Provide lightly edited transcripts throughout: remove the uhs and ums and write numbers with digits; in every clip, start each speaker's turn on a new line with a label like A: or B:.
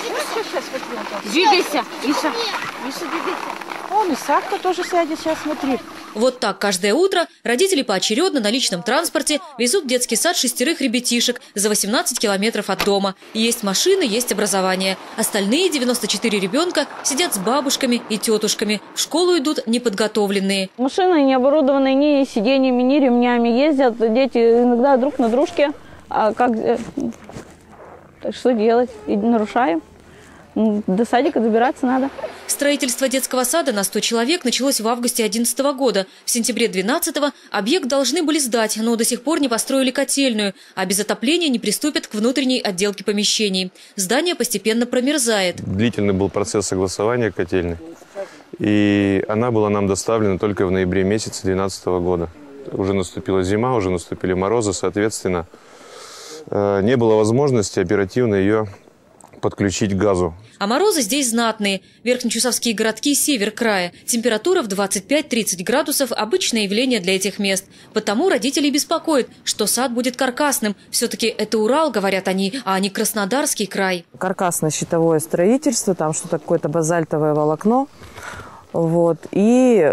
A: Двигайся, Миша. Миша, двигайся.
B: Он и Савка тоже сядет, сейчас смотри.
C: Вот так каждое утро родители поочередно на личном транспорте везут в детский сад 6 ребятишек за 18 километров от дома. Есть машины, есть образование. Остальные 94 ребенка сидят с бабушками и тетушками. В школу идут неподготовленные.
B: Машины не оборудованные ни сиденьями, ни ремнями. Ездят дети иногда друг на дружке. А как... Что делать? И нарушаем. До садика добираться надо.
C: Строительство детского сада на 100 человек началось в августе 2011 года. В сентябре 2012 объект должны были сдать, но до сих пор не построили котельную, а без отопления не приступят к внутренней отделке помещений. Здание постепенно промерзает.
D: Длительный был процесс согласования котельной, и она была нам доставлена только в ноябре месяце 2012 года. Уже наступила зима, уже наступили морозы, соответственно, не было возможности оперативно ее подключить к газу.
C: А морозы здесь знатные. Верхнечусовские городки – север края. Температура в 25-30 градусов – обычное явление для этих мест. Потому родителей беспокоит, что сад будет каркасным. Все-таки это Урал, говорят они, а не Краснодарский край.
E: Каркасно-щитовое строительство, там что-то какое-то базальтовое волокно. Вот. И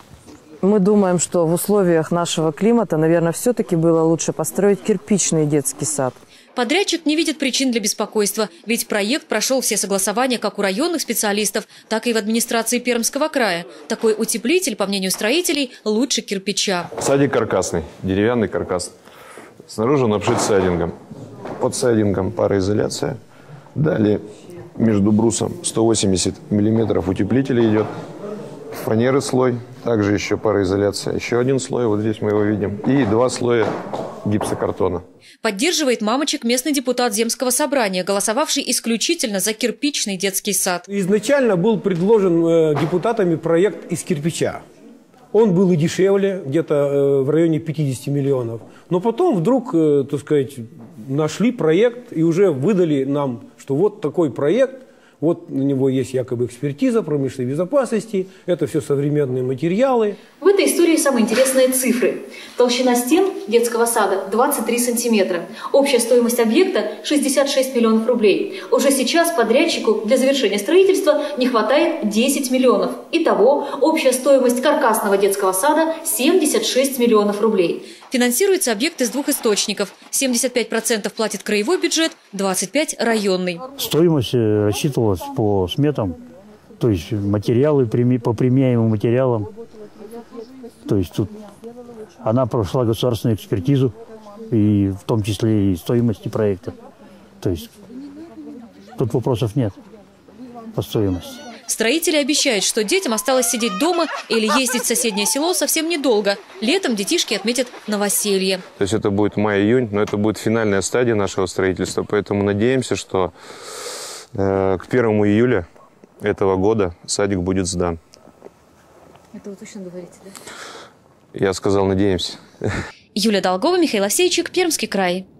E: мы думаем, что в условиях нашего климата, наверное, все-таки было лучше построить кирпичный детский сад.
C: Подрядчик не видит причин для беспокойства, ведь проект прошел все согласования как у районных специалистов, так и в администрации Пермского края. Такой утеплитель, по мнению строителей, лучше кирпича.
D: Садик каркасный, деревянный каркас. Снаружи он обшит сайдингом. Под сайдингом пароизоляция. Далее между брусом 180 миллиметров утеплителя идет. Фанеры слой, также еще пароизоляция. Еще один слой, вот здесь мы его видим. И 2 слоя гипсокартона.
C: Поддерживает мамочек местный депутат Земского собрания, голосовавший исключительно за кирпичный детский сад.
F: Изначально был предложен депутатами проект из кирпича. Он был и дешевле, где-то в районе 50 миллионов. Но потом вдруг, так сказать, нашли проект и уже выдали нам, что вот такой проект. Вот на него есть якобы экспертиза промышленной безопасности, это все современные материалы.
C: В этой истории самые интересные цифры. Толщина стен детского сада 23 сантиметра. Общая стоимость объекта 66 миллионов рублей. Уже сейчас подрядчику для завершения строительства не хватает 10 миллионов. Итого общая стоимость каркасного детского сада 76 миллионов рублей. Финансируется объект из 2 источников. 75% платит краевой бюджет, 25% районный.
G: Стоимость рассчитывалась по сметам, то есть материалы по применяемым материалам. То есть тут она прошла государственную экспертизу, и в том числе и стоимости проекта. То есть тут вопросов нет по стоимости.
C: Строители обещают, что детям осталось сидеть дома или ездить в соседнее село совсем недолго. Летом детишки отметят новоселье.
D: То есть это будет май-июнь, но это будет финальная стадия нашего строительства. Поэтому надеемся, что к 1 июля этого года садик будет сдан.
C: Это вы точно говорите, да?
D: Я сказал, надеемся.
C: Юлия Долгова, Михаил Овсейчик, Пермский край.